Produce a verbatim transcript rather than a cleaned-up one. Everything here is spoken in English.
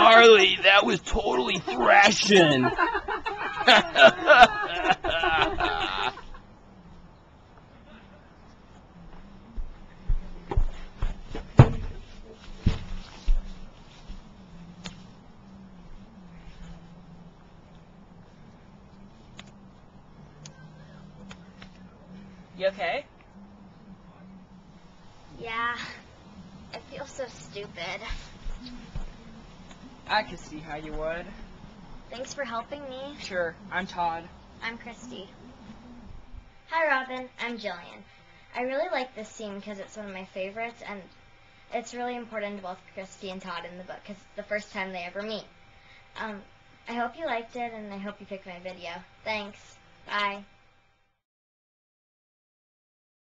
gnarly. That was totally thrashing. You okay? Yeah, I feel so stupid. I could see how you would. Thanks for helping me. Sure, I'm Todd. I'm Christy. Hi Robin, I'm Jillian. I really like this scene because it's one of my favorites, and it's really important to both Christy and Todd in the book because it's the first time they ever meet. Um, I hope you liked it, and I hope you picked my video. Thanks. Bye.